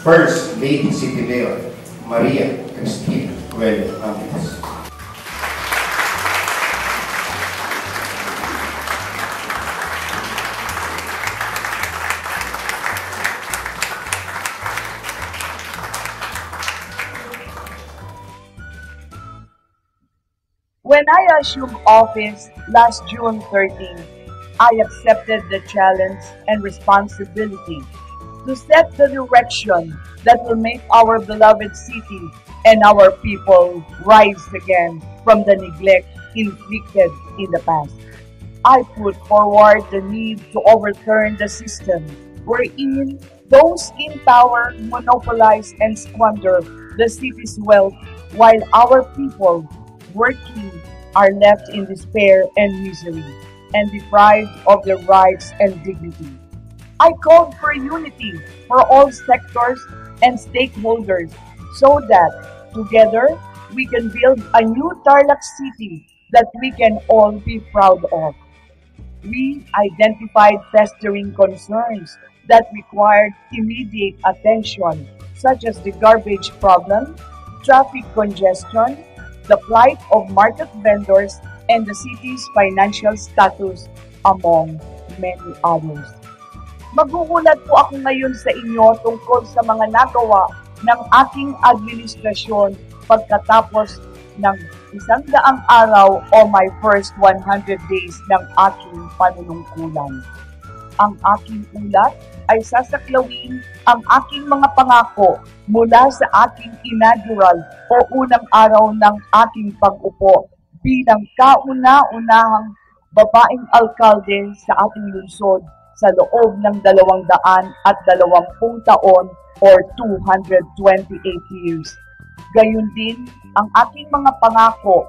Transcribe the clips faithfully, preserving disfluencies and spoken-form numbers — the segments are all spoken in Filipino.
First Lady City Mayor, Maria Cristina Coelho Angeles. When I assumed office last June thirteenth, I accepted the challenge and responsibility to set the direction that will make our beloved city and our people rise again from the neglect inflicted in the past. I put forward the need to overturn the system wherein those in power monopolize and squander the city's wealth while our people working are left in despair and misery and deprived of their rights and dignity. I called for unity for all sectors and stakeholders so that together we can build a new Tarlac City that we can all be proud of. We identified festering concerns that required immediate attention, such as the garbage problem, traffic congestion, the plight of market vendors, and the city's financial status, among many others. Magugulat po ako ngayon sa inyo tungkol sa mga nagawa ng aking administrasyon pagkatapos ng isang daang araw o my first one hundred days ng aking panunungkulan. Ang aking ulat ay sasaklawin ang aking mga pangako mula sa aking inaugural o unang araw ng aking pag-upo bilang kauna-unahang babaeng alkalde sa ating lungsod sa loob ng dalawang daan at dalawampung taon or two hundred twenty-eight years. Gayun din ang aking mga pangako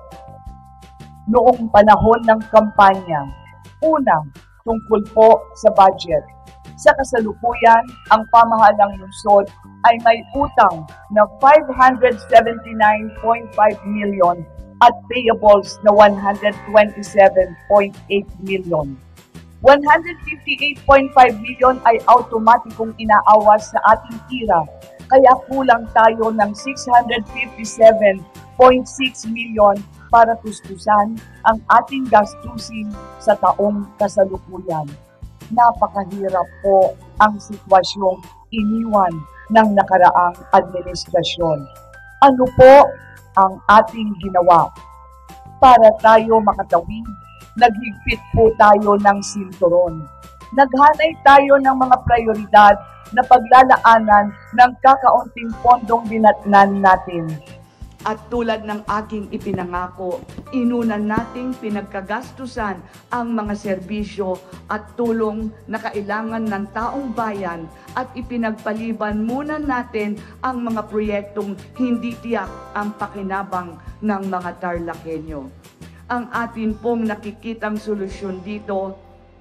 noong panahon ng kampanya. Unang, tungkol po sa budget. Sa kasalukuyan, ang pamahalang lungsod ay may utang na five hundred seventy-nine point five million at payables na one hundred twenty-seven point eight million. one hundred fifty-eight point five million ay automatikong inaawas sa ating tira, kaya kulang tayo ng six hundred fifty-seven point six million para tustusan ang ating gastusin sa taong kasalukuyan. Napakahirap po ang sitwasyong iniwan ng nakaraang administrasyon. Ano po ang ating ginawa? Para tayo makatawid, naghigpit po tayo ng sinturon. Naghanay tayo ng mga prioridad na paglalaanan ng kakaunting pondong dinatnan natin. At tulad ng aking ipinangako, inunan nating pinagkagastusan ang mga serbisyo at tulong na kailangan ng taong bayan at ipinagpaliban muna natin ang mga proyektong hindi tiyak ang pakinabang ng mga Tarlakenyo. Ang atin pong nakikitang solusyon dito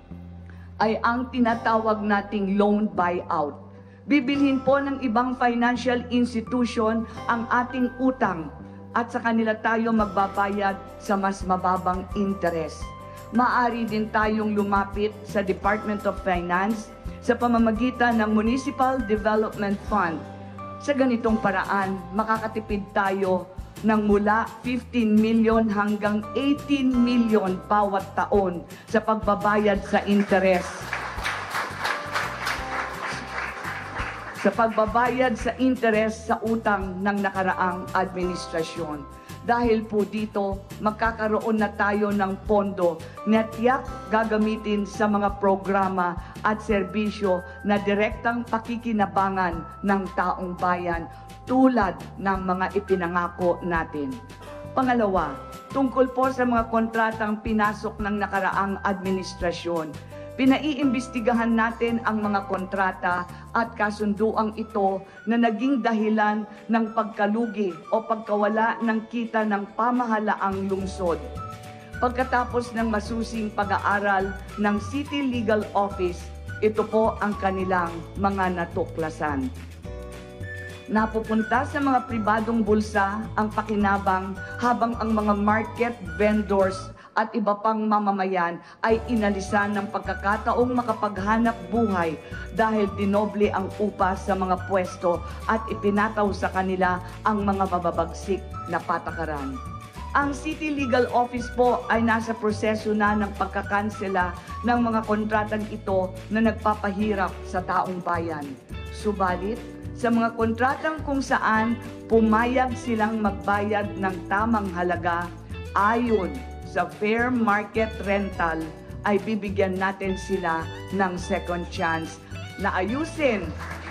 ay ang tinatawag nating loan buyout. Bibilhin po ng ibang financial institution ang ating utang at sa kanila tayo magbabayad sa mas mababang interest. Maaari din tayong lumapit sa Department of Finance sa pamamagitan ng Municipal Development Fund. Sa ganitong paraan, makakatipid tayo ng mula fifteen million hanggang eighteen million bawat taon sa pagbabayad sa interest. sa pagbabayad sa interes sa utang ng nakaraang administrasyon. Dahil po dito, magkakaroon na tayo ng pondo na tiyak gagamitin sa mga programa at serbisyo na direktang pakikinabangan ng taong bayan tulad ng mga ipinangako natin. Pangalawa, tungkol po sa mga kontratang pinasok ng nakaraang administrasyon. Pinaiimbestigahan natin ang mga kontrata at kasunduang ito na naging dahilan ng pagkalugi o pagkawala ng kita ng pamahalaang lungsod. Pagkatapos ng masusing pag-aaral ng City Legal Office, ito po ang kanilang mga natuklasan. Napupunta sa mga pribadong bulsa ang pakinabang habang ang mga market vendors at iba pang mamamayan ay inalisan ng pagkakataong makapaghanap buhay dahil dinoble ang upa sa mga pwesto at ipinataw sa kanila ang mga mababagsik na patakaran. Ang City Legal Office po ay nasa proseso na ng pagkakansela ng mga kontratang ito na nagpapahirap sa taong bayan. Subalit, sa mga kontratang kung saan pumayag silang magbayad ng tamang halaga ayon sa fair market rental, ay bibigyan natin sila ng second chance na ayusin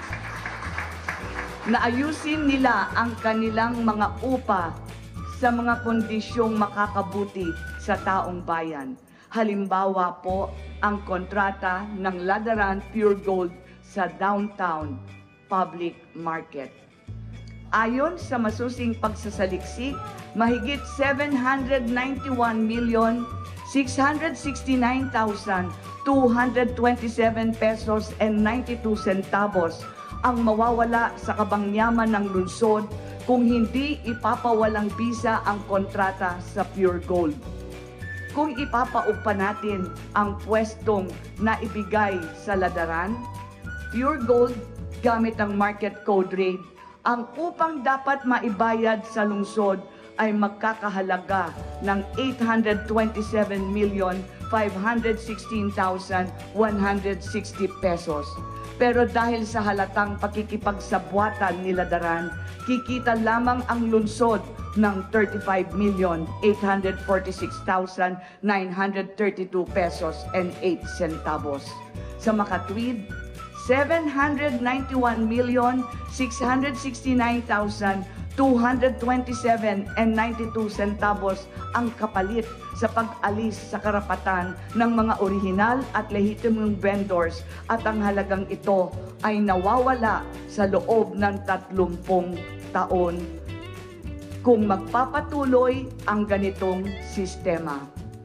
na ayusin nila ang kanilang mga upa sa mga kondisyong makakabuti sa taong bayan. Halimbawa po, ang kontrata ng Ladaran Pure Gold sa downtown public market. Ayon sa masusing pagsasaliksik, mahigit seven hundred ninety-one million six hundred sixty-nine thousand two hundred twenty-seven pesos and ninety-two centavos ang mawawala sa kabangyaman ng lungsod kung hindi ipapawalang bisa ang kontrata sa Pure Gold. Kung ipapaupa natin ang pwestong na ibigay sa Ladaran, Pure Gold gamit ang market code rate, ang upang dapat maibayad sa lungsod ay magkakahalaga ng eight hundred twenty-seven million five hundred sixteen thousand one hundred sixty pesos. Pero dahil sa halatang pakikipagsabwatan ni Ladaran, kikita lamang ang lungsod ng thirty-five million eight hundred forty-six thousand nine hundred thirty-two pesos and eight centavos. Sa makatwid, seven hundred ninety-one million six hundred sixty-nine thousand two hundred twenty-seven and ninety-two centavos ang kapalit sa pag-alis sa karapatan ng mga orihinal at lehitimong vendors, at ang halagang ito ay nawawala sa loob ng tatlumpung taon kung magpapatuloy ang ganitong sistema.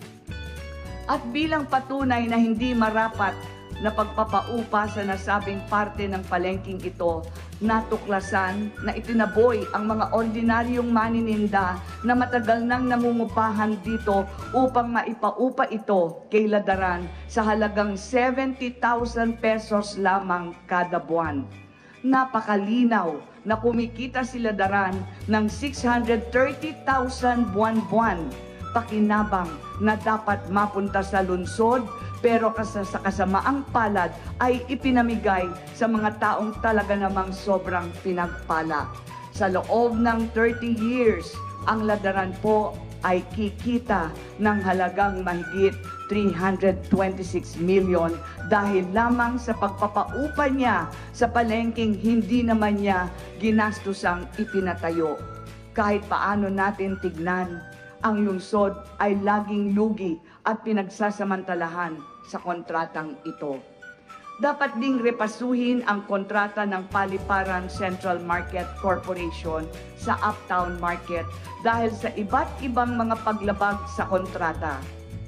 At bilang patunay na hindi marapat na pagpapaupa sa nasabing parte ng palengking ito, natuklasan na itinaboy ang mga ordinaryong manininda na matagal nang nangungupahan dito upang maipaupa ito kay Ladaran sa halagang seventy thousand pesos lamang kada buwan. Napakalinaw na kumikita si Ladaran ng six hundred thirty thousand buwan-buwan, pakinabang na dapat mapunta sa lungsod pero sa kasamaang palad ay ipinamigay sa mga taong talaga namang sobrang pinagpala. Sa loob ng thirty years, ang Ladaran po ay kikita ng halagang mahigit three hundred twenty-six million dahil lamang sa pagpapaupa niya sa palengking hindi naman niya ginastusang ipinatayo. Kahit paano natin tignan, ang lungsod ay laging lugi at pinagsasamantalahan sa kontratang ito. Dapat ding repasuhin ang kontrata ng Paliparan Central Market Corporation sa Uptown Market dahil sa iba't ibang mga paglabag sa kontrata.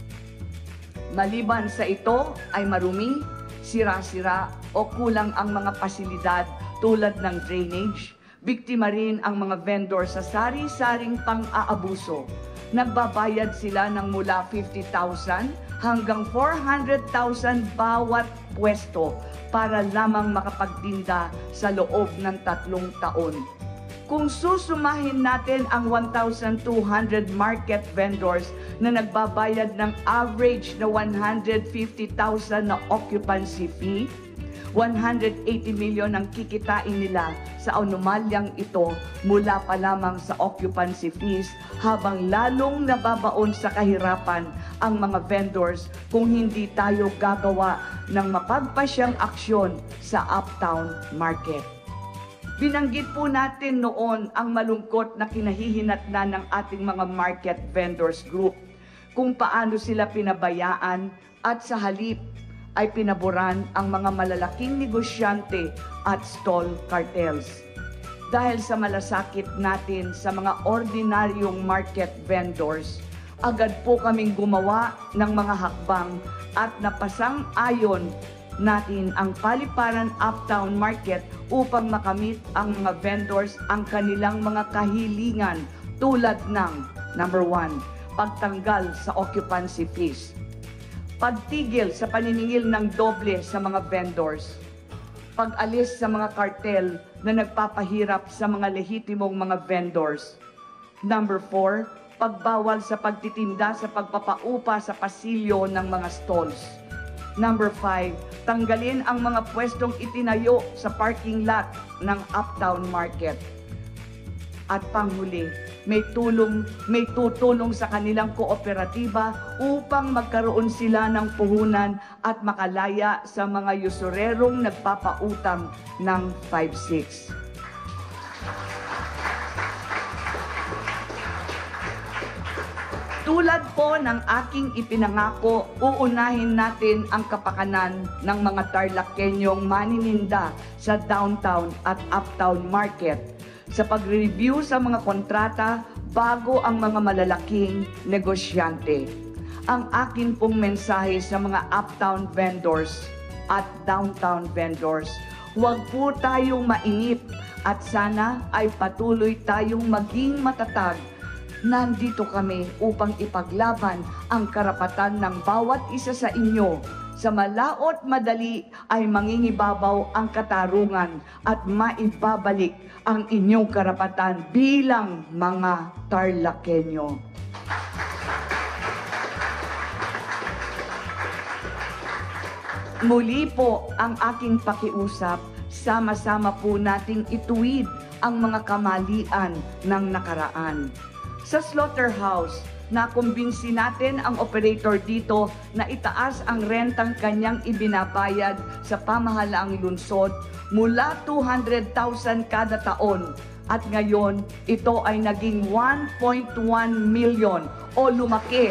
Maliban sa ito ay marumi, sira-sira o kulang ang mga pasilidad tulad ng drainage. Biktima rin ang mga vendor sa sari-saring pang-aabuso. Nagbabayad sila ng mula fifty thousand hanggang four hundred thousand bawat pwesto para lamang makapagtinda sa loob ng tatlong taon. Kung susumahin natin ang one thousand two hundred market vendors na nagbabayad ng average na one hundred fifty thousand na occupancy fee, one hundred eighty million ang kikitain nila sa anomalyang ito mula pa lamang sa occupancy fees, habang lalong nababaon sa kahirapan ang mga vendors kung hindi tayo gagawa ng mapagpasyang aksyon sa Uptown Market. Binanggit po natin noon ang malungkot na kinahihinatnan ng ating mga market vendors group, kung paano sila pinabayaan at sa halip ay pinaboran ang mga malalaking negosyante at stall cartels. Dahil sa malasakit natin sa mga ordinaryong market vendors, agad po kaming gumawa ng mga hakbang at napasang-ayon natin ang Paliparan Uptown Market upang makamit ang mga vendors ang kanilang mga kahilingan tulad ng number one, pagtanggal sa occupancy fees, pagtigil sa paniningil ng doble sa mga vendors, pag-alis sa mga kartel na nagpapahirap sa mga lehitimong mga vendors. Number four, pagbawal sa pagtitinda sa pagpapaupa sa pasilyo ng mga stalls. Number five, tanggalin ang mga pwestong itinayo sa parking lot ng Uptown Market. At panghuli, may tulong, may tutulong sa kanilang kooperatiba upang magkaroon sila ng puhunan at makalaya sa mga usurerong nagpapautang ng five six. Tulad po ng aking ipinangako, uunahin natin ang kapakanan ng mga Tarlakenyong manininda sa downtown at uptown market sa pag-review sa mga kontrata bago ang mga malalaking negosyante. Ang akin pong mensahe sa mga uptown vendors at downtown vendors, huwag po tayong mainip at sana ay patuloy tayong maging matatag. Nandito kami upang ipaglaban ang karapatan ng bawat isa sa inyo. Sa malaot madali ay mangingibabaw ang katarungan at maibabalik ang inyong karapatan bilang mga Tarlakenyo. Muli po ang aking pakiusap, sama-sama po nating ituwid ang mga kamalian ng nakaraan. Sa slaughterhouse, nakumbinsi natin ang operator dito na itaas ang rentang kanyang ibinabayad sa pamahalaang lungsod mula two hundred thousand kada taon at ngayon ito ay naging one point one million o lumaki.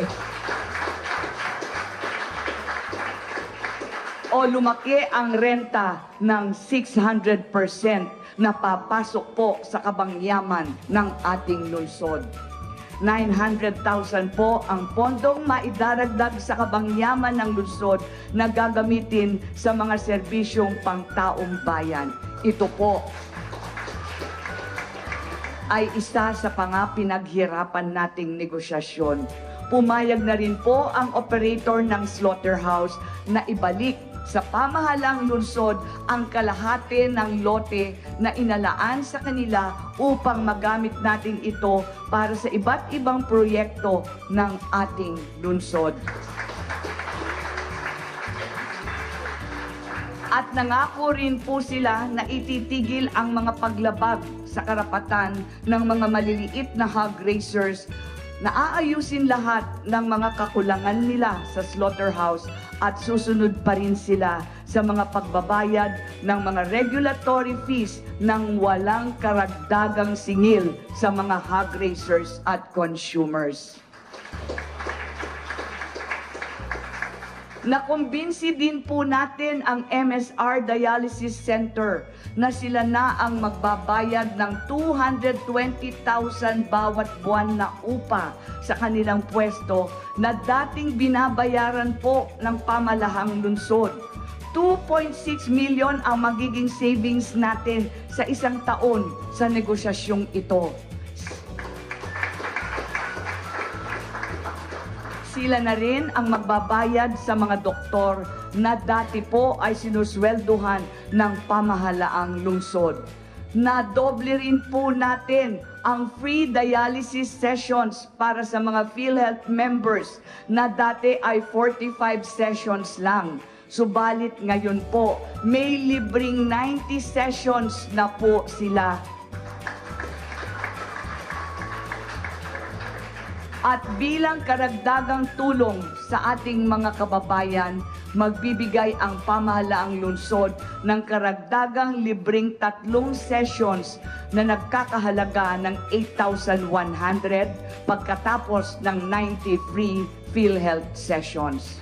O lumaki ang renta ng six hundred percent na papasok po sa kabangyaman ng ating lungsod. nine hundred thousand po ang pondong maidaragdag sa kabangyaman ng lungsod na gagamitin sa mga serbisyong pangtaong bayan. Ito po ay isa sa pangapinaghirapan nating negosyasyon. Pumayag na rin po ang operator ng slaughterhouse na ibalik sa pamahalang lungsod ang kalahati ng lote na inalaan sa kanila upang magamit natin ito para sa iba't ibang proyekto ng ating lungsod. At nangako rin po sila na ititigil ang mga paglabag sa karapatan ng mga maliliit na hog raisers na aayusin lahat ng mga kakulangan nila sa slaughterhouse at susunod pa rin sila sa mga pagbabayad ng mga regulatory fees ng walang karagdagang singil sa mga hog raisers at consumers. Nakumbinsi din po natin ang M S R Dialysis Center na sila na ang magbabayad ng two hundred twenty thousand bawat buwan na upa sa kanilang pwesto na dating binabayaran po ng pamalahang lungsod. two point six million ang magiging savings natin sa isang taon sa negosyasyong ito. Sila na rin ang magbabayad sa mga doktor na dati po ay sinuswelduhan ng pamahalaang lungsod. Nadoble rin po natin ang free dialysis sessions para sa mga PhilHealth members na dati ay forty-five sessions lang. Subalit ngayon po, may libreng ninety sessions na po sila. At bilang karagdagang tulong sa ating mga kababayan, magbibigay ang pamahalaang lungsod ng karagdagang libreng tatlong sessions na nagkakahalaga ng eight thousand one hundred pagkatapos ng ninety free PhilHealth sessions.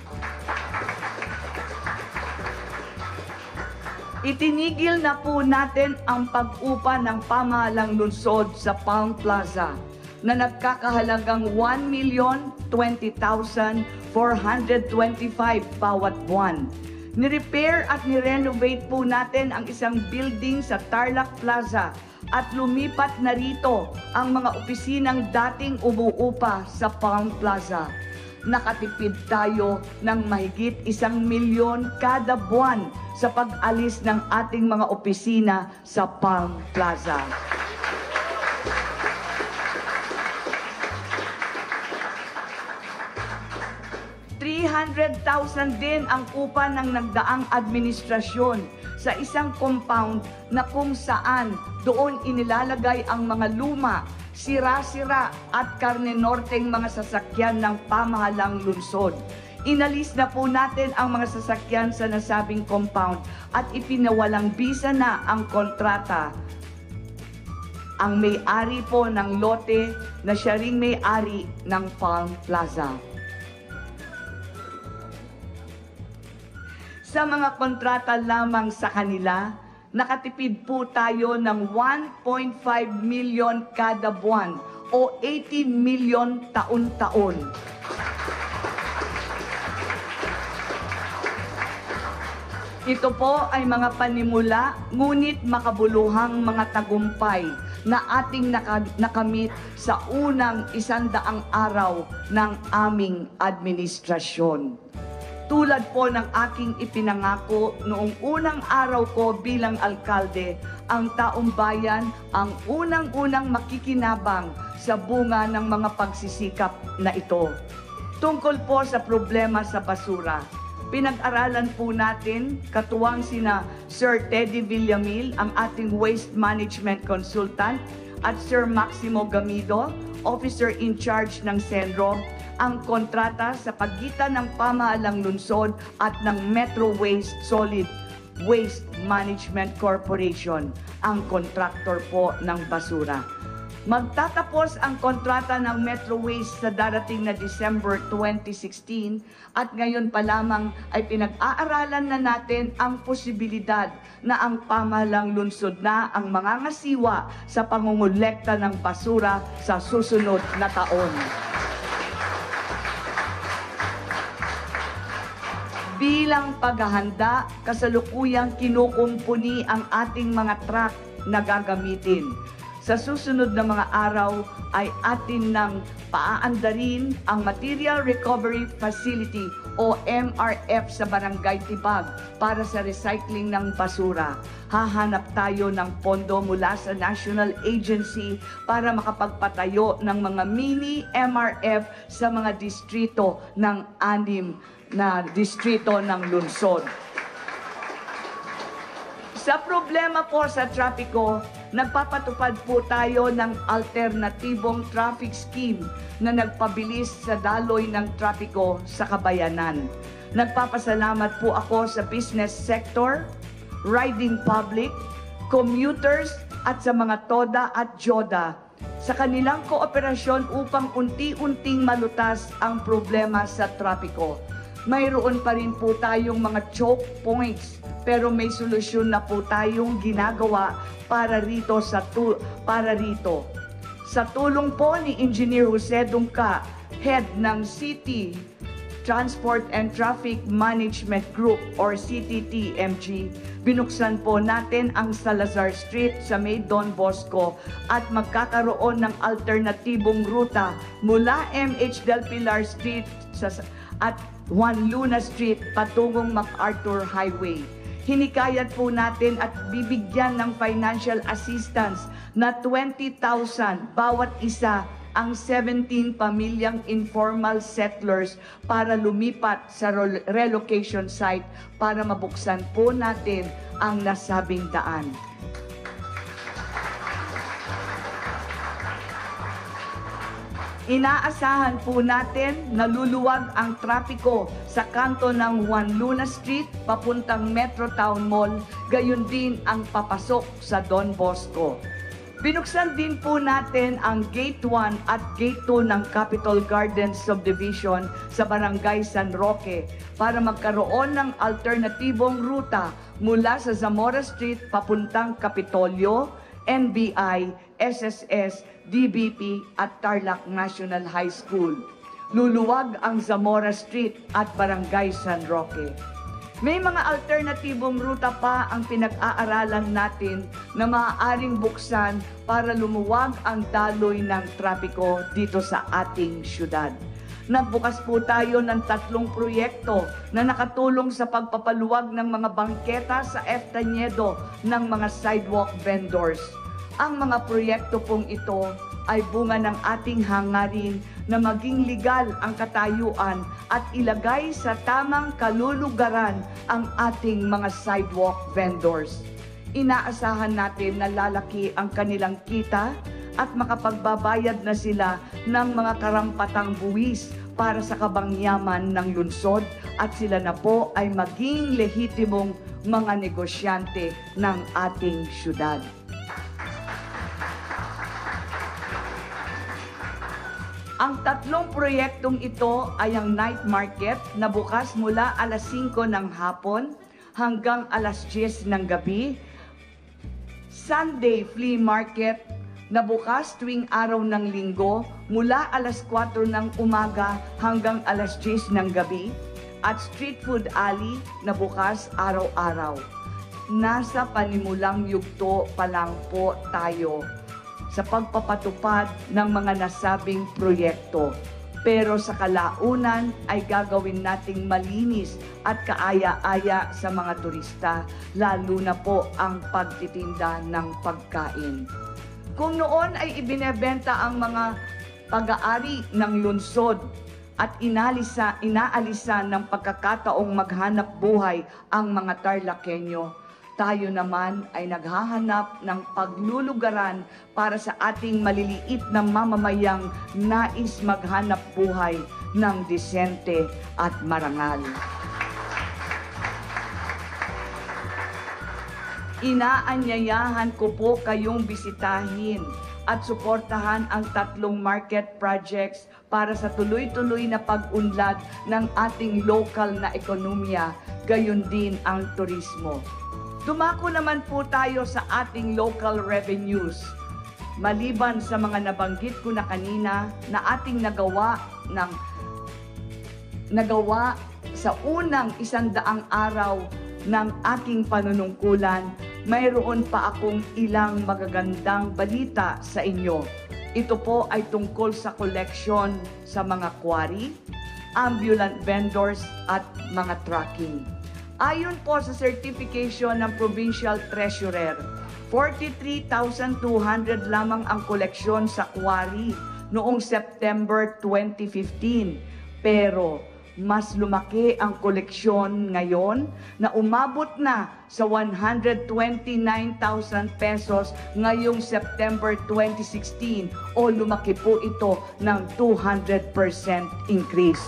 Itinigil na po natin ang pag-upa ng pamahalang lungsod sa Palm Plaza na nagkakahalagang one million twenty thousand four hundred twenty-five bawat buwan. Ni-repair at ni-renovate po natin ang isang building sa Tarlac Plaza at lumipat na rito ang mga opisinang dating umuupa sa Palm Plaza. Nakatipid tayo ng mahigit isang milyon kada buwan sa pag-alis ng ating mga opisina sa Palm Plaza. three hundred thousand din ang upa ng nagdaang administrasyon sa isang compound na kung saan doon inilalagay ang mga luma, sira-sira at karne norteng mga sasakyan ng pamahalang lungsod. Inalis na po natin ang mga sasakyan sa nasabing compound at ipinawalang bisa na ang kontrata. Ang may-ari po ng lote na siya ring may-ari ng Palm Plaza. Sa mga kontrata lamang sa kanila, nakatipid po tayo ng one point five million kada buwan o eighteen million taon-taon. Ito po ay mga panimula, ngunit makabuluhang mga tagumpay na ating naka nakamit sa unang isandaang araw ng aming administrasyon. Tulad po ng aking ipinangako noong unang araw ko bilang alkalde, ang taong bayan ang unang-unang makikinabang sa bunga ng mga pagsisikap na ito. Tungkol po sa problema sa basura, pinag-aralan po natin, katuwang sina Sir Teddy Villamil, ang ating waste management consultant, at Sir Maximo Gamido, officer in charge ng Senro, ang kontrata sa pagitan ng pamahalang lungsod at ng Metro Waste Solid Waste Management Corporation, ang kontraktor po ng basura. Magtatapos ang kontrata ng Metro Waste sa darating na December twenty sixteen at ngayon pa lamang ay pinag-aaralan na natin ang posibilidad na ang pamahalang lungsod na ang mangangasiwa sa pangungulekta ng basura sa susunod na taon. Bilang paghahanda, kasalukuyang kinukumpuni ang ating mga truck na gagamitin. Sa susunod na mga araw ay atin nang paaandarin ang Material Recovery Facility o M R F sa Barangay Tibag para sa recycling ng basura. Hahanap tayo ng pondo mula sa National Agency para makapagpatayo ng mga mini M R F sa mga distrito ng anim na distrito ng lungsod. Sa problema po sa trapiko, nagpapatupad po tayo ng alternatibong traffic scheme na nagpabilis sa daloy ng trapiko sa kabayanan. Nagpapasalamat po ako sa business sector, riding public, commuters at sa mga TODA at JODA sa kanilang kooperasyon upang unti-unting malutas ang problema sa trapiko. Mayroon pa rin po tayong mga choke points, pero may solusyon na po tayong ginagawa para rito sa tu para rito. Sa tulong po ni Engineer Jose Dungca, head ng City Transport and Traffic Management Group or C T T M G, binuksan po natin ang Salazar Street sa May Don Bosco at magkakaroon ng alternatibong ruta mula M H Del Pilar Street sa, at Juan Luna Street patungong MacArthur Highway. Hinikayat po natin at bibigyan ng financial assistance na twenty thousand bawat isa ang seventeen pamilyang informal settlers para lumipat sa relocation site para mabuksan po natin ang nasabing daan. Inaasahan po natin na luluwag ang trapiko sa kanto ng Juan Luna Street papuntang Metro Town Mall, gayon din ang papasok sa Don Bosco. Binuksan din po natin ang Gate one at Gate two ng Capitol Gardens Subdivision sa Barangay San Roque para magkaroon ng alternatibong ruta mula sa Zamora Street papuntang Kapitolyo, N B I, S S S, D B P at Tarlac National High School. Luluwag ang Zamora Street at Barangay San Roque. May mga alternatibong ruta pa ang pinag-aaralan natin na maaaring buksan para lumuwag ang daloy ng trapiko dito sa ating syudad. Nagbukas po tayo ng tatlong proyekto na nakatulong sa pagpapaluwag ng mga bangketa sa Eftañedo ng mga sidewalk vendors. Ang mga proyekto pong ito ay bunga ng ating hangarin na maging legal ang katayuan at ilagay sa tamang kalulugaran ang ating mga sidewalk vendors. Inaasahan natin na lalaki ang kanilang kita at makapagbabayad na sila ng mga karampatang buwis para sa kabangyaman ng lungsod at sila na po ay maging lehitimong mga negosyante ng ating syudad. Ang tatlong proyektong ito ay ang night market na bukas mula alas singko ng hapon hanggang alas diyes ng gabi. Sunday flea market na bukas tuwing araw ng linggo mula alas kwatro ng umaga hanggang alas diyes ng gabi. At street food alley na bukas araw-araw. Nasa panimulang yugto pa lang po tayo sa pagpapatupad ng mga nasabing proyekto. Pero sa kalaunan ay gagawin nating malinis at kaaya-aya sa mga turista, lalo na po ang pagtitinda ng pagkain. Kung noon ay ibinebenta ang mga pag-aari ng lungsod at inalisa, inaalisan ng pagkakataong maghanap buhay ang mga Tarlakenyo, tayo naman ay naghahanap ng paglulugaran para sa ating maliliit na mamamayang nais maghanap buhay ng disente at marangal. Inaanyayahan ko po kayong bisitahin at suportahan ang tatlong market projects para sa tuloy-tuloy na pag-unlad ng ating local na ekonomiya, gayon din ang turismo. Dumako naman po tayo sa ating local revenues. Maliban sa mga nabanggit ko na kanina na ating nagawa ng nagawa sa unang isandaang araw ng aking panunungkulan, mayroon pa akong ilang magagandang balita sa inyo. Ito po ay tungkol sa collection sa mga quarry, ambulant vendors at mga trucking. Ayon po sa certification ng Provincial Treasurer, forty-three thousand two hundred lamang ang koleksyon sa quarry noong September twenty fifteen. Pero mas lumaki ang koleksyon ngayon na umabot na sa one hundred twenty-nine thousand pesos ngayong September twenty sixteen o lumaki po ito ng two hundred percent increase.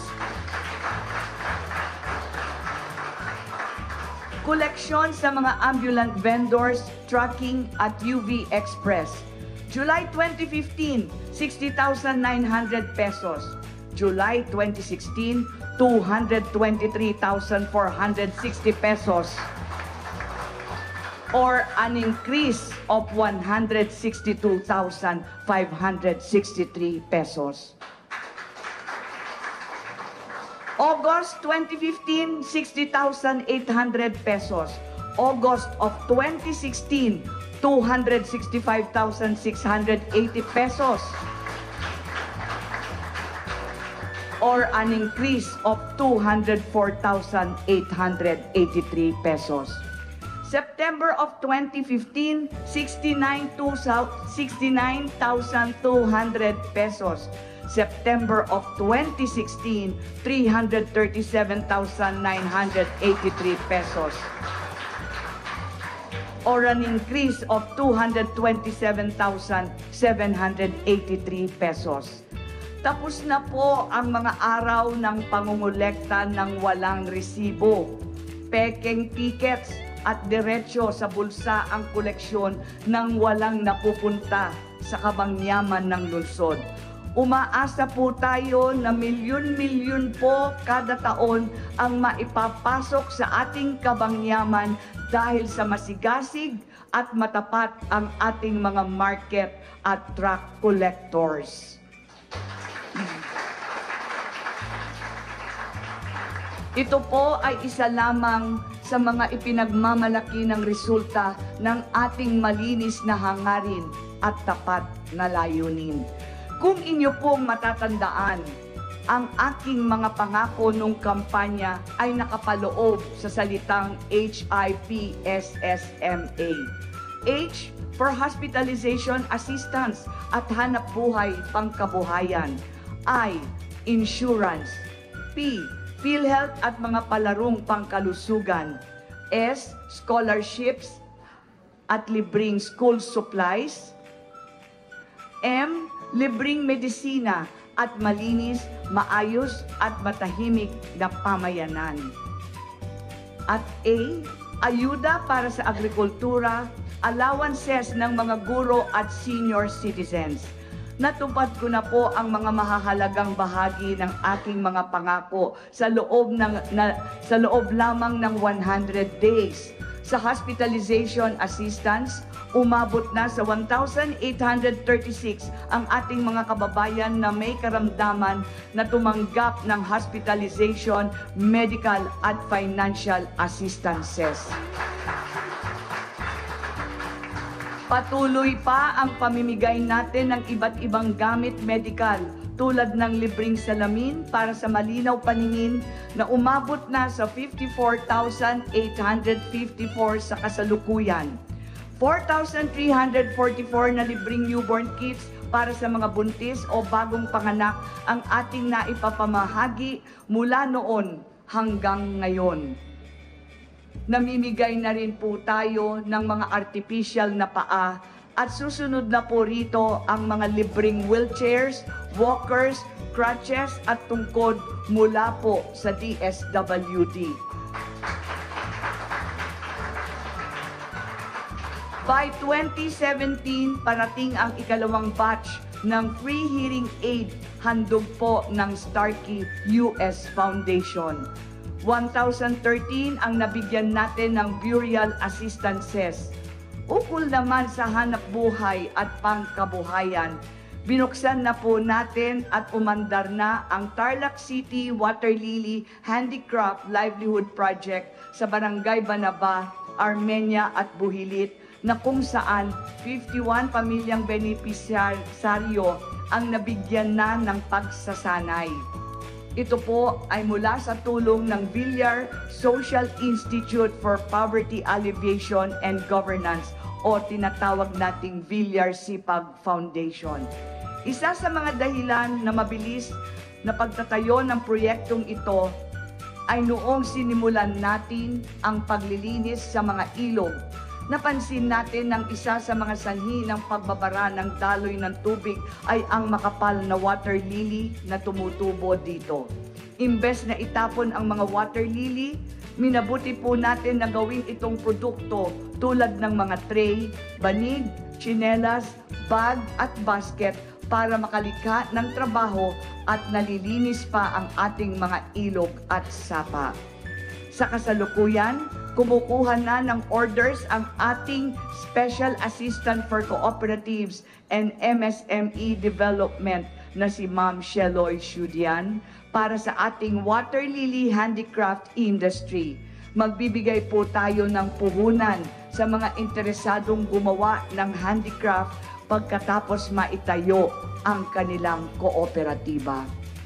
Koleksyon sa mga ambulant vendors, trucking at U V Express. July twenty fifteen, sixty thousand nine hundred pesos. July twenty sixteen, two hundred twenty-three thousand four hundred sixty pesos. Or an increase of one hundred sixty-two thousand five hundred sixty-three pesos. August twenty fifteen, sixty thousand eight hundred pesos. August of twenty sixteen, two hundred sixty-five thousand six hundred eighty pesos. Or an increase of two hundred four thousand eight hundred eighty-three pesos. September of twenty fifteen, sixty-nine thousand two hundred pesos. September of twenty sixteen, three hundred thirty-seven thousand nine hundred eighty-three pesos. Or an increase of two hundred twenty-seven thousand seven hundred eighty-three pesos. Tapos na po ang mga araw ng pangungulekta ng walang resibo, pekeng tickets at diretso sa bulsa ang koleksyon ng walang napupunta sa kabangyaman ng lungsod. Umaasa po tayo na milyon-milyon po kada taon ang maipapasok sa ating kabangyaman dahil sa masigasig at matapat ang ating mga market at truck collectors. Ito po ay isa lamang sa mga ipinagmamalaki ng resulta ng ating malinis na hangarin at tapat na layunin. Kung inyo pong matatandaan, ang aking mga pangako nung kampanya ay nakapaloob sa salitang H I P S S M A. H for Hospitalization Assistance at Hanap Buhay Pangkabuhayan. I, Insurance. P, PhilHealth at mga palarong pangkalusugan. S, Scholarships at libreng school supplies. M, libreng medisina at malinis, maayos at matahimik na pamayanan. At A, ayuda para sa agrikultura, allowances ng mga guro at senior citizens. Natupad ko na po ang mga mahahalagang bahagi ng aking mga pangako sa loob ng na, sa loob lamang ng one hundred days. Sa hospitalization assistance, umabot na sa one thousand eight hundred thirty-six ang ating mga kababayan na may karamdaman na tumanggap ng hospitalization, medical at financial assistances. Patuloy pa ang pamimigay natin ng iba't ibang gamit medikal tulad ng libreng salamin para sa malinaw paningin na umabot na sa fifty-four thousand eight hundred fifty-four sa kasalukuyan. four thousand three hundred forty-four na libreng newborn kits para sa mga buntis o bagong panganak ang ating naipapamahagi mula noon hanggang ngayon. Namimigay na rin po tayo ng mga artificial na paa at susunod na po rito ang mga libreng wheelchairs, walkers, crutches at tungkod mula po sa D S W D. By twenty seventeen, parating ang ikalawang batch ng free hearing aid handog po ng Starkey U S Foundation. one thousand thirteen ang nabigyan natin ng burial assistances. Ukol naman sa hanap buhay at pangkabuhayan, binuksan na po natin at umandar na ang Tarlac City Water Lily Handicraft Livelihood Project sa Barangay Banaba, Armenia at Buhilit na kung saan fifty-one pamilyang benepisyaryo ang nabigyan na ng pagsasanay. Ito po ay mula sa tulong ng Villar Social Institute for Poverty Alleviation and Governance o tinatawag nating Villar Sipag Foundation. Isa sa mga dahilan na mabilis na pagtatayo ng proyektong ito ay noong sinimulan natin ang paglilinis sa mga ilog. Napansin natin ng isa sa mga sanhi ng pagbabara ng daloy ng tubig ay ang makapal na water lily na tumutubo dito. Imbes na itapon ang mga water lily, minabuti po natin na gawin itong produkto tulad ng mga tray, banig, tsinelas, bag at basket para makalikha ng trabaho at nalilinis pa ang ating mga ilog at sapa. Sa kasalukuyan, kumukuha na ng orders ang ating Special Assistant for Cooperatives and M S M E Development na si Ma'am Sheloy Shudian para sa ating Water Lily Handicraft Industry. Magbibigay po tayo ng puhunan sa mga interesadong gumawa ng handicraft pagkatapos maitayo ang kanilang kooperatiba.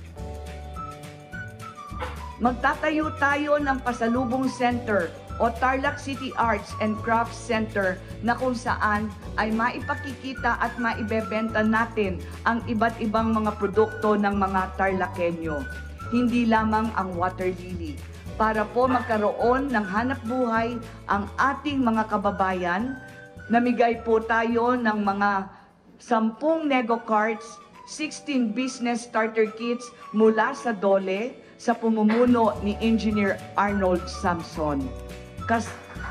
Magtatayo tayo ng pasalubong center o Tarlac City Arts and Crafts Center na kung saan ay maipakikita at maibebenta natin ang iba't ibang mga produkto ng mga Tarlakenyo. Hindi lamang ang water lily. Para po magkaroon ng hanap buhay ang ating mga kababayan, namigay po tayo ng mga sampung nego carts, sixteen business starter kits mula sa DOLE sa pumumuno ni Engineer Arnold Samson. Kas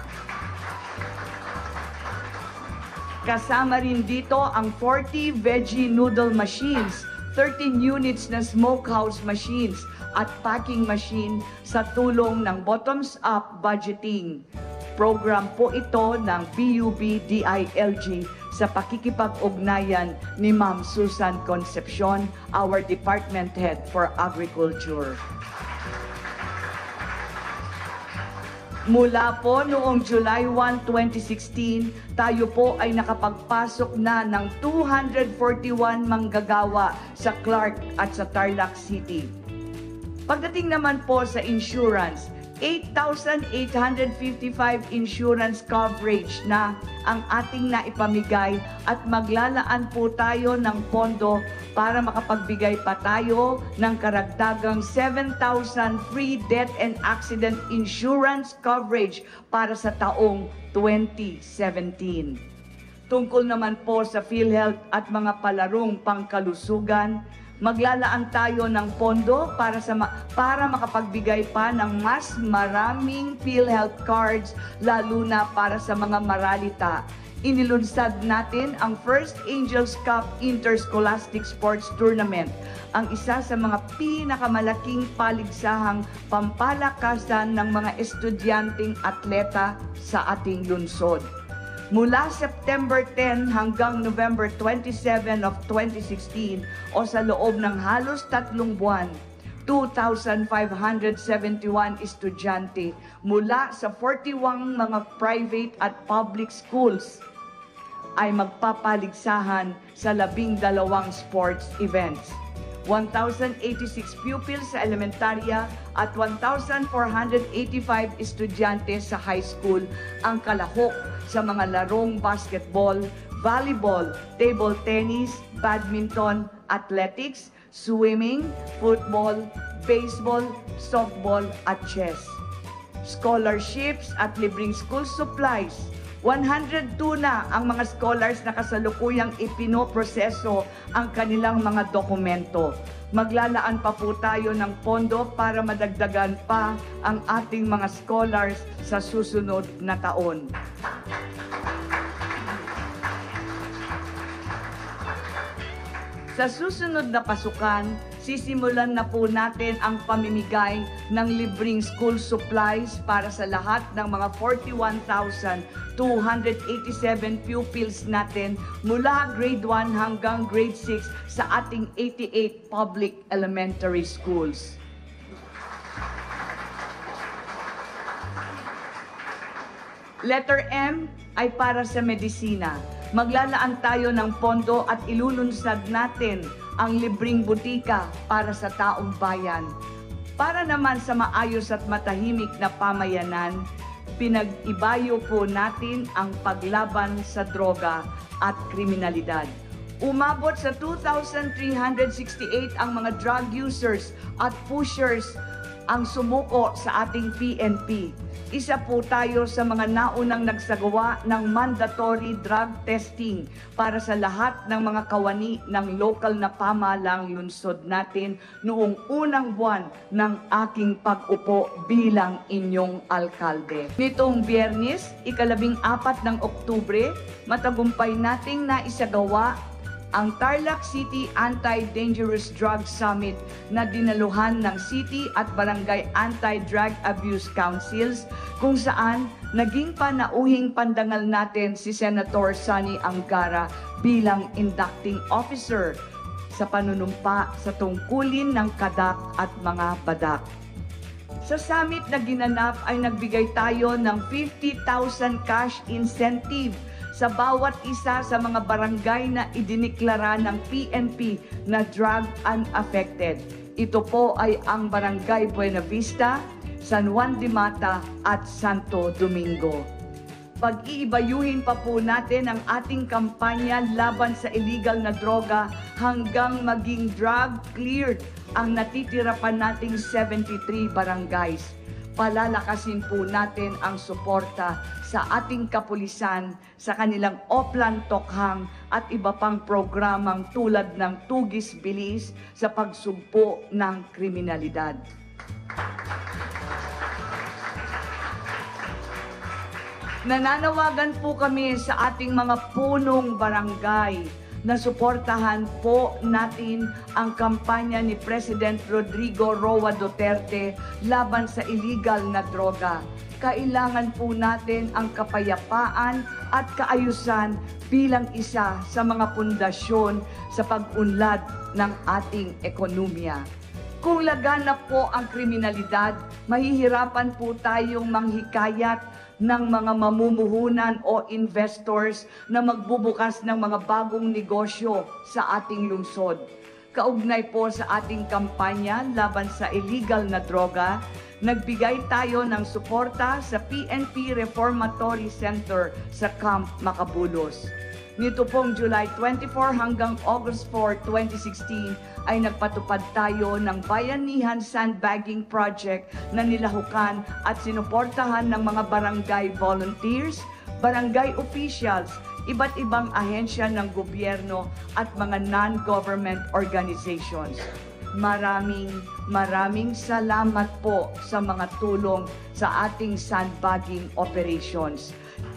Kasama rin dito ang forty veggie noodle machines, thirteen units na smokehouse machines at packing machine sa tulong ng bottoms-up budgeting. Program po ito ng B U B D I L G sa pakikipag-ugnayan ni Ma'am Susan Concepcion, our Department Head for Agriculture. Mula po noong July first, twenty sixteen, tayo po ay nakapagpasok na ng two hundred forty-one manggagawa sa Clark at sa Tarlac City. Pagdating naman po sa insurance, eight thousand eight hundred fifty-five insurance coverage na ang ating naipamigay at maglalaan po tayo ng pondo para makapagbigay pa tayo ng karagdagang seven thousand free death and accident insurance coverage para sa taong twenty seventeen. Tungkol naman po sa PhilHealth at mga palarong pangkalusugan, maglalaan tayo ng pondo para sa para makapagbigay pa ng mas maraming PhilHealth cards, lalo na para sa mga maralita. Inilunsad natin ang First Angels Cup Interscholastic Sports Tournament, ang isa sa mga pinakamalaking paligsahang pampalakasan ng mga estudyanteng atleta sa ating lungsod. Mula September ten hanggang November twenty-seven of twenty sixteen o sa loob ng halos tatlong buwan, two thousand five hundred seventy-one estudyante mula sa forty-one mga private at public schools ay magpapaligsahan sa labing dalawang sports events. one thousand eighty-six pupils sa elementarya at one thousand four hundred eighty-five estudyante sa high school ang kalahok sa mga larong basketball, volleyball, table tennis, badminton, athletics, swimming, football, baseball, softball at chess. Scholarships at libreng school supplies. one hundred two na ang mga scholars na kasalukuyang ipinoproseso ang kanilang mga dokumento. Maglalaan pa po tayo ng pondo para madagdagan pa ang ating mga scholars sa susunod na taon. Sa susunod na pasukan, sisimulan na po natin ang pamimigay ng libreng school supplies para sa lahat ng mga forty-one thousand two hundred eighty-seven pupils natin mula grade one hanggang grade six sa ating eighty-eight public elementary schools. Letter M ay para sa medisina. Maglalaan tayo ng pondo at ilulunsad natin ang libreng butika para sa taong bayan. Para naman sa maayos at matahimik na pamayanan, pinag-ibayo po natin ang paglaban sa droga at kriminalidad. Umabot sa two thousand three hundred sixty-eight ang mga drug users at pushers ang sumuko sa ating P N P. Isa po tayo sa mga naunang nagsagawa ng mandatory drug testing para sa lahat ng mga kawani ng lokal na pamahalang lungsod natin noong unang buwan ng aking pag-upo bilang inyong alkalde. Nitong Biyernes, ikalabing apat ng Oktubre, matagumpay nating naisagawa ang Tarlac City Anti-Dangerous Drug Summit na dinaluhan ng City at Barangay Anti-Drug Abuse Councils, kung saan naging panauhing pandangal natin si Senator Sonny Angara bilang inducting officer sa panunumpa sa tungkulin ng kadak at mga badak. Sa summit na ginanap ay nagbigay tayo ng fifty thousand cash incentive sa bawat isa sa mga barangay na idiniklara ng P N P na drug unaffected. Ito po ay ang Barangay Buena Vista, San Juan de Mata at Santo Domingo. Pag-iibayuhin pa po natin ang ating kampanya laban sa illegal na droga hanggang maging drug cleared ang natitira pa nating seventy-three barangays. Palalakasin po natin ang suporta sa ating kapulisan sa kanilang Oplan Tokhang at iba pang programang tulad ng Tugis Bilis sa pagsugpo ng kriminalidad. Nananawagan po kami sa ating mga punong barangay na suportahan po natin ang kampanya ni President Rodrigo Roa Duterte laban sa illegal na droga. Kailangan po natin ang kapayapaan at kaayusan bilang isa sa mga pundasyon sa pag-unlad ng ating ekonomiya. Kung laganap po ang kriminalidad, mahihirapan po tayong manghikayat ng mga mamumuhunan o investors na magbubukas ng mga bagong negosyo sa ating lungsod. Kaugnay po sa ating kampanya laban sa illegal na droga, nagbigay tayo ng suporta sa P N P Reformatory Center sa Camp Macabulos. Nito pong July twenty-four hanggang August four, twenty sixteen ay nagpatupad tayo ng Bayanihan Sandbagging Project na nilahukan at sinuportahan ng mga barangay volunteers, barangay officials, iba't ibang ahensya ng gobyerno at mga non-government organizations. Maraming maraming salamat po sa mga tulong sa ating sandbagging operations.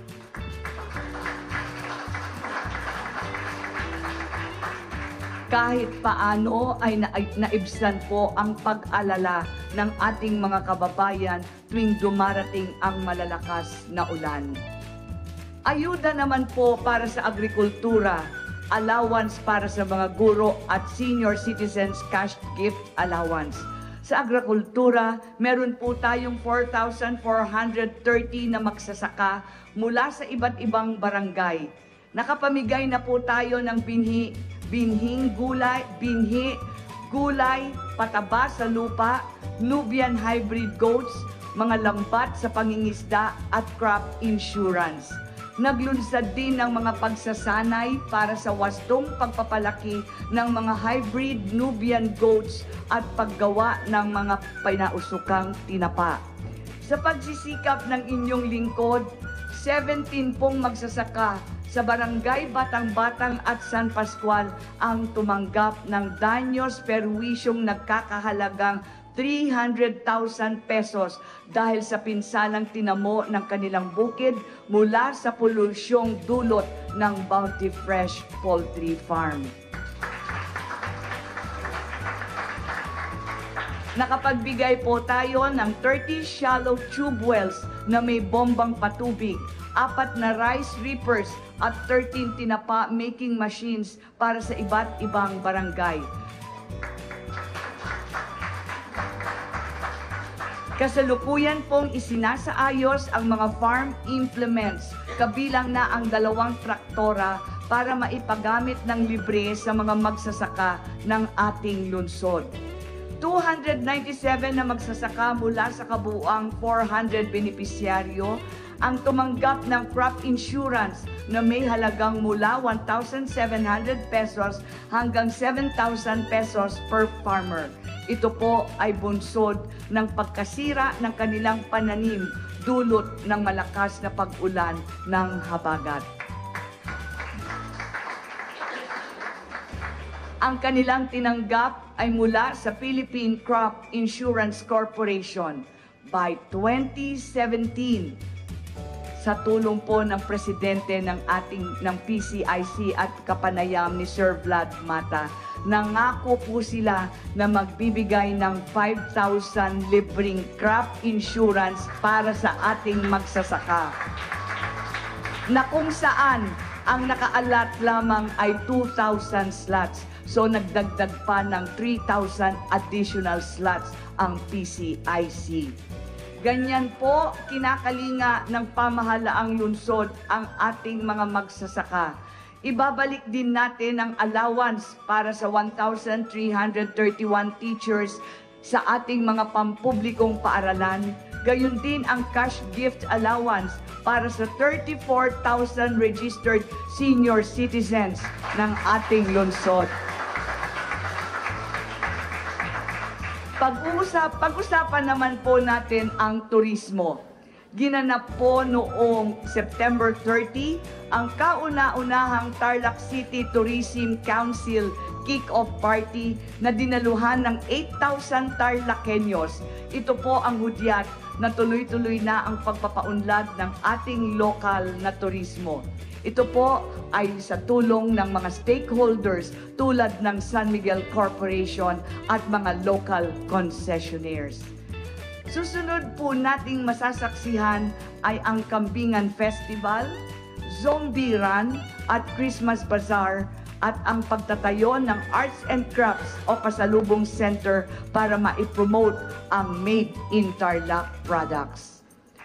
Kahit paano ay naibsan po ang pag-alala ng ating mga kababayan tuwing dumarating ang malalakas na ulan. Ayuda naman po para sa agrikultura, allowance para sa mga guro at senior citizens cash gift allowance. Sa agrikultura, meron po tayong four thousand four hundred thirty na magsasaka mula sa iba't ibang barangay. Nakapamigay na po tayo ng binhi binhing gulay, binhi, gulay, pataba sa lupa, Nubian hybrid goats, mga lambat sa pangingisda at crop insurance. Naglunsad din ng mga pagsasanay para sa wastong pagpapalaki ng mga hybrid Nubian goats at paggawa ng mga pinausukang tinapa. Sa pagsisikap ng inyong lingkod, seventeen pong magsasaka sa Barangay Batang-Batang at San Pascual ang tumanggap ng danyos perwisyong nagkakahalagang three hundred thousand pesos dahil sa pinsalang tinamo ng kanilang bukid mula sa polusyong dulot ng Bounty Fresh Poultry Farm. Nakapagbigay po tayo ng thirty shallow tube wells na may bombang patubig, apat na rice reapers at thirteen tinapa making machines para sa iba't ibang barangay. Kasalukuyan pong isinasaayos ang mga farm implements, kabilang na ang dalawang traktora para maipagamit ng libre sa mga magsasaka ng ating lungsod. two hundred ninety-seven na magsasaka mula sa kabuuang four hundred benepisyaryo ang tumanggap ng crop insurance na may halagang mula one thousand seven hundred pesos hanggang seven thousand pesos per farmer. Ito po ay bunsod ng pagkasira ng kanilang pananim dulot ng malakas na pag-ulan ng habagat. Ang kanilang tinanggap ay mula sa Philippine Crop Insurance Corporation by twenty seventeen. Sa tulong po ng presidente ng ating ng P C I C at kapanayam ni Sir Vlad Mata, nangako po sila na magbibigay ng five thousand libreng crop insurance para sa ating magsasaka, na kung saan ang nakaalat lamang ay two thousand slots. So nagdagdag pa ng three thousand additional slots ang P C I C. Ganyan po kinakalinga ng pamahalaang lungsod ang ating mga magsasaka. Ibabalik din natin ang allowance para sa one thousand three hundred thirty-one teachers sa ating mga pampublikong paaralan. Gayon din ang cash gift allowance para sa thirty-four thousand registered senior citizens ng ating lungsod. Pag-uusap, pag-usapan naman po natin ang turismo. Ginanap po noong September thirtieth ang kauna-unahang Tarlac City Tourism Council kick-off party na dinaluhan ng eight thousand Tarlaceños. Ito po ang hudyat na tuloy-tuloy na ang pagpapaunlad ng ating lokal na turismo. Ito po ay sa tulong ng mga stakeholders tulad ng San Miguel Corporation at mga local concessionaires. Susunod po nating masasaksihan ay ang Kambingan Festival, Zombie Run at Christmas Bazaar at ang pagtatayo ng Arts and Crafts o Pasalubong Center para ma-promote ang Made in Tarlac products.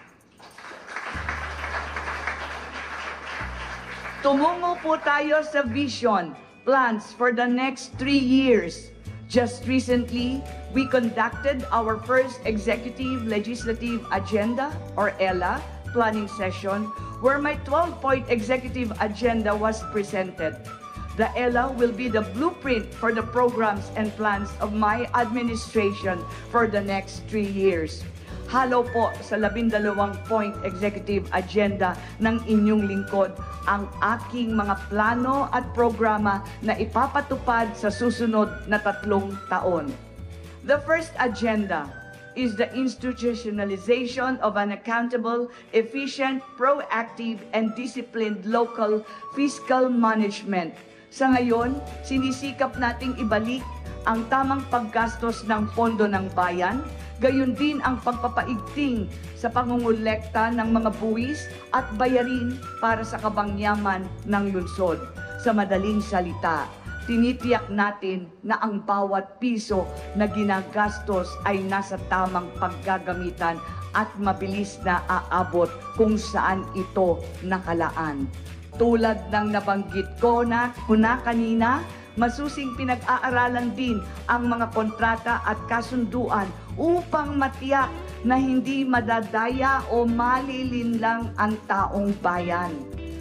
Tumungo po tayo sa vision, plans for the next three years. Just recently, we conducted our first Executive Legislative Agenda, or ELA, planning session, where my twelve-point executive agenda was presented. The ELA will be the blueprint for the programs and plans of my administration for the next three years. Halo po sa labindalawang point executive agenda ng inyong lingkod ang aking mga plano at programa na ipapatupad sa susunod na tatlong taon. The first agenda is the institutionalization of an accountable, efficient, proactive, and disciplined local fiscal management. Sa ngayon, sinisikap nating ibalik ang tamang paggastos ng pondo ng bayan, gayon din ang pagpapaigting sa pangungulekta ng mga buwis at bayarin para sa kabangyaman ng lungsod. Sa madaling salita, tinitiyak natin na ang bawat piso na ginagastos ay nasa tamang paggagamitan at mabilis na aabot kung saan ito nakalaan. Tulad ng nabanggit ko na kuna kanina, masusing pinag-aaralan din ang mga kontrata at kasunduan upang matiyak na hindi madadaya o malilinlang ang taong bayan.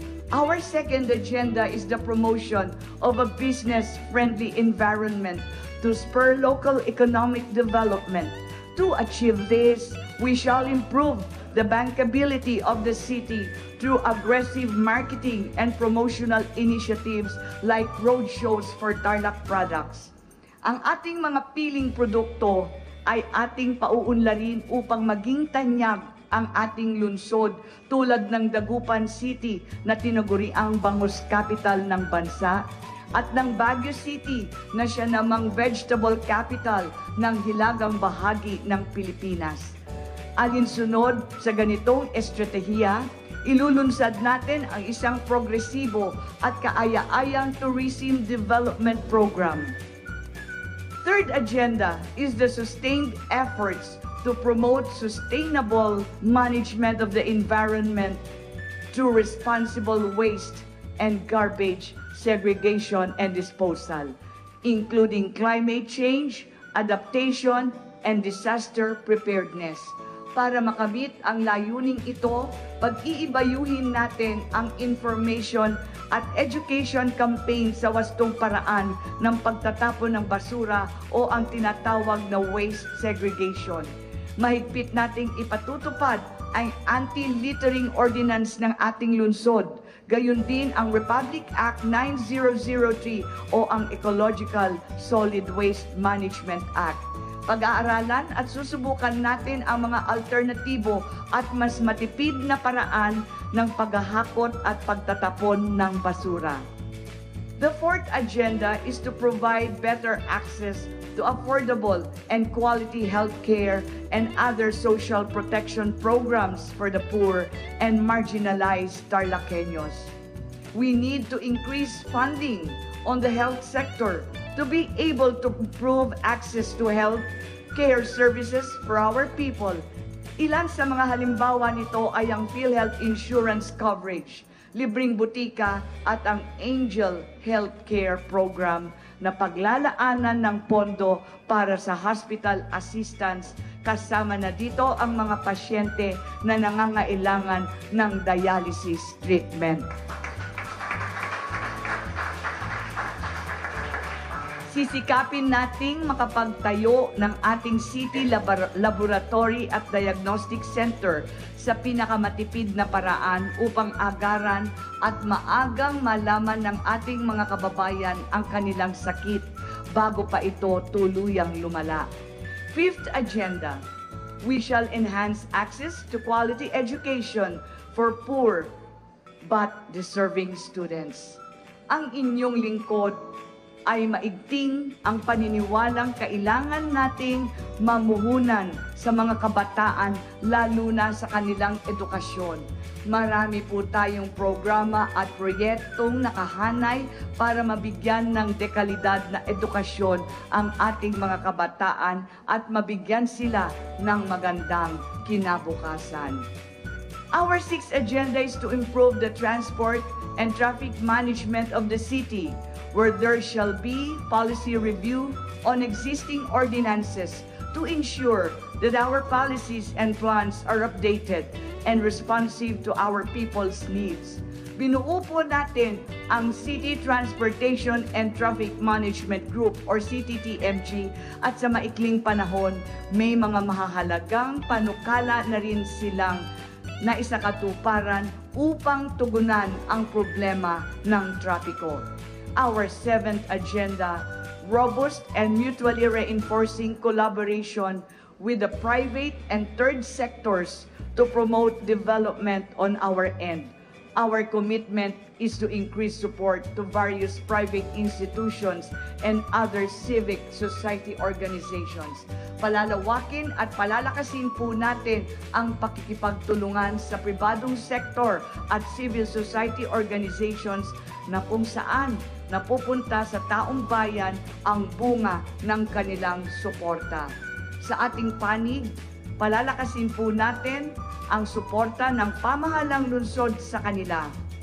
Our second agenda is the promotion of a business-friendly environment to spur local economic development. To achieve this, we shall improve the bankability of the city through aggressive marketing and promotional initiatives like roadshows for Tarlac products. Ang ating mga piling produkto ay ating pauunlarin upang maging tanyag ang ating lungsod tulad ng Dagupan City na tinaguriang bangus capital ng bansa at ng Baguio City na siya namang vegetable capital ng hilagang bahagi ng Pilipinas. Alinsunod sa ganitong estratehiya, ilulunsad natin ang isang progresibo at kaaya-ayang tourism development program. Third agenda is the sustained efforts to promote sustainable management of the environment through responsible waste and garbage segregation and disposal, including climate change, adaptation, and disaster preparedness. Para makamit ang layuning ito, pag-iibayuhin natin ang information at education campaign sa wastong paraan ng pagtatapon ng basura o ang tinatawag na waste segregation. Mahigpit nating ipatutupad ang anti-littering ordinance ng ating lungsod. Gayon din ang Republic Act nine thousand three o ang Ecological Solid Waste Management Act. Pag-aaralan at susubukan natin ang mga alternatibo at mas matipid na paraan ng paghahakot at pagtatapon ng basura. The fourth agenda is to provide better access to affordable and quality health care and other social protection programs for the poor and marginalized Tarlaceños. We need to increase funding on the health sector to be able to improve access to health care services for our people. Ilan sa mga halimbawa nito ay ang PhilHealth Insurance Coverage, libreng butika at ang Angel Healthcare Program na paglalaanan ng pondo para sa hospital assistance, kasama na dito ang mga pasyente na nangangailangan ng dialysis treatment. Sisikapin nating makapagtayo ng ating City Labor- Laboratory at Diagnostic Center sa pinakamatipid na paraan upang agaran at maagang malaman ng ating mga kababayan ang kanilang sakit bago pa ito tuluyang lumala. Fifth agenda, we shall enhance access to quality education for poor but deserving students. Ang inyong lingkod ay maigting ang paniniwalang kailangan nating mamuhunan sa mga kabataan, lalo na sa kanilang edukasyon. Marami po tayong programa at proyektong nakahanay para mabigyan ng dekalidad na edukasyon ang ating mga kabataan at mabigyan sila ng magandang kinabukasan. Our sixth agenda is to improve the transport and traffic management of the city, where there shall be policy review on existing ordinances to ensure that our policies and plans are updated and responsive to our people's needs. Binuo po natin ang City Transportation and Traffic Management Group or C T T M G at sa maikling panahon, may mga mahahalagang panukala na rin silang naisakatuparan upang tugunan ang problema ng trapiko. Our seventh agenda, robust and mutually reinforcing collaboration with the private and third sectors to promote development on our end. Our commitment is to increase support to various private institutions and other civic society organizations. Palalawakin at palalakasin po natin ang pakikipagtulungan sa pribadong sektor at civil society organizations na kung saan napupunta sa taong bayan ang bunga ng kanilang suporta. Sa ating panig, palalakasin po natin ang suporta ng pamahalang lungsod sa kanila.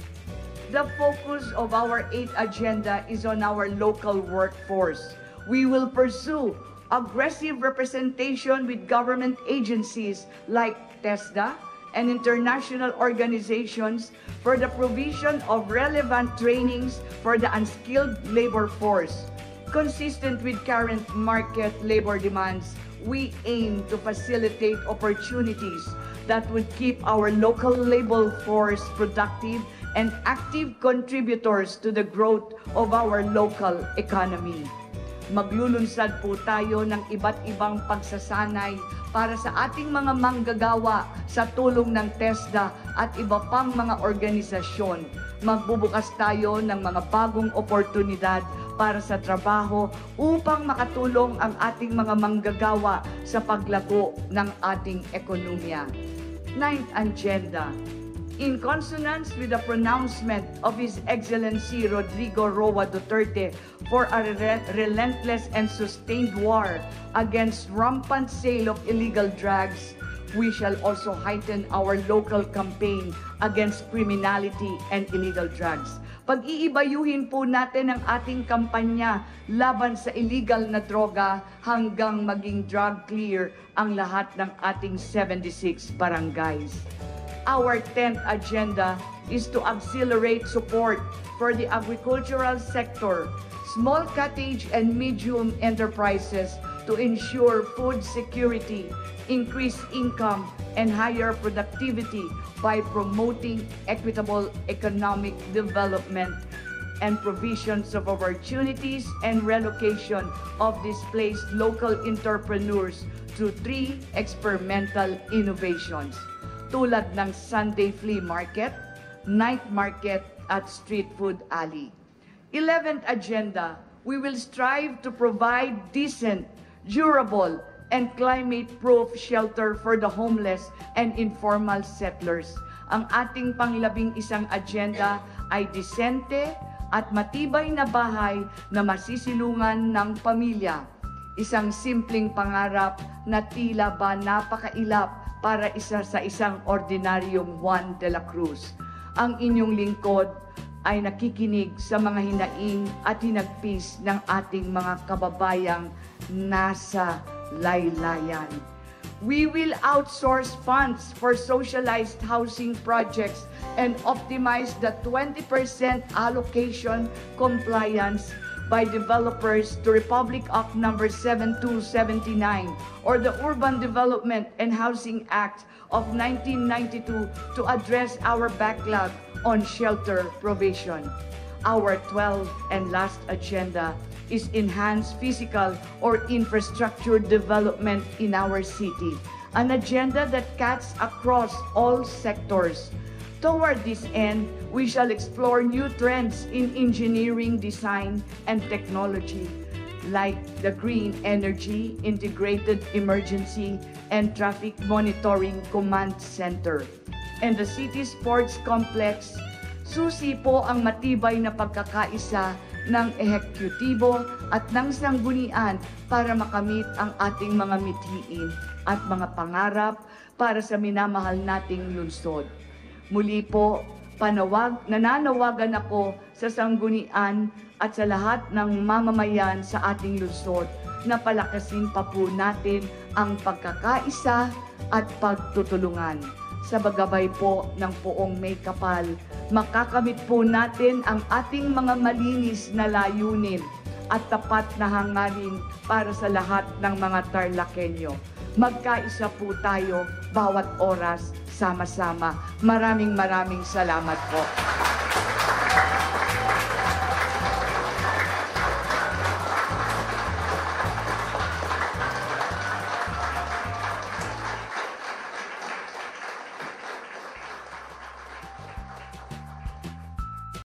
The focus of our eighth agenda is on our local workforce. We will pursue aggressive representation with government agencies like TESDA and international organizations for the provision of relevant trainings for the unskilled labor force. Consistent with current market labor demands, we aim to facilitate opportunities that would keep our local labor force productive and active contributors to the growth of our local economy. Maglulunsad po tayo ng iba't ibang pagsasanay para sa ating mga manggagawa sa tulong ng TESDA at iba pang mga organisasyon. Magbubukas tayo ng mga bagong oportunidad para sa trabaho upang makatulong ang ating mga manggagawa sa paglago ng ating ekonomiya. Ninth agenda. In consonance with the pronouncement of His Excellency Rodrigo Roa Duterte for a re relentless and sustained war against rampant sale of illegal drugs, we shall also heighten our local campaign against criminality and illegal drugs. Pag-iibayuhin po natin ang ating kampanya laban sa illegal na droga hanggang maging drug clear ang lahat ng ating seventy-six barangays. Our tenth agenda is to accelerate support for the agricultural sector, small cottage and medium enterprises to ensure food security, increase income, and higher productivity by promoting equitable economic development and provisions of opportunities and relocation of displaced local entrepreneurs through three experimental innovations, tulad ng Sunday Flea Market, Night Market, at Street Food Alley. eleventh agenda, we will strive to provide decent, durable, and climate-proof shelter for the homeless and informal settlers. Ang ating panglabing isang agenda ay disente at matibay na bahay na masisilungan ng pamilya. Isang simpleng pangarap na tila ba napakailap para isa sa isang ordinaryong Juan de la Cruz. Ang inyong lingkod ay nakikinig sa mga hinaing at hinagpis ng ating mga kababayang nasa laylayan. We will outsource funds for socialized housing projects and optimize the twenty percent allocation compliance by developers to Republic Act number seven two seven nine or the Urban Development and Housing Act of nineteen ninety-two to address our backlog on shelter provision. Our twelfth and last agenda is enhanced physical or infrastructure development in our city, an agenda that cuts across all sectors. Toward this end, we shall explore new trends in engineering, design, and technology, like the green energy, integrated emergency, and traffic monitoring command center. And the city sports complex, susi po ang matibay na pagkakaisa ng ehekutibo at ng sanggunian para makamit ang ating mga mithiin at mga pangarap para sa minamahal nating lungsod. Muli po, panawag, nananawagan ako sa sanggunian at sa lahat ng mamamayan sa ating lungsod na palakasin pa po natin ang pagkakaisa at pagtutulungan. Sa bagabay po ng Poong May Kapal, makakamit po natin ang ating mga malinis na layunin at tapat na hangarin para sa lahat ng mga Tarlakenyo. Magkaisa po tayo bawat oras, sama-sama. Maraming maraming salamat po.